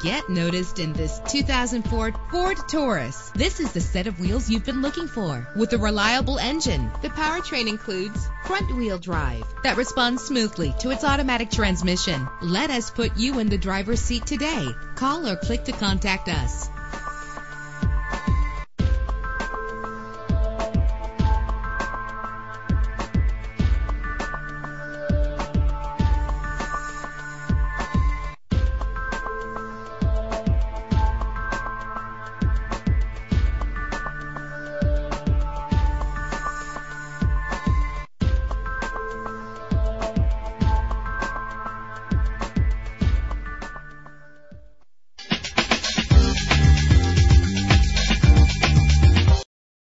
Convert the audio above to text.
Get noticed in this 2004 Ford Taurus. This is the set of wheels you've been looking for, with a reliable engine. The powertrain includes front-wheel drive that responds smoothly to its automatic transmission. Let us put you in the driver's seat today. Call or click to contact us.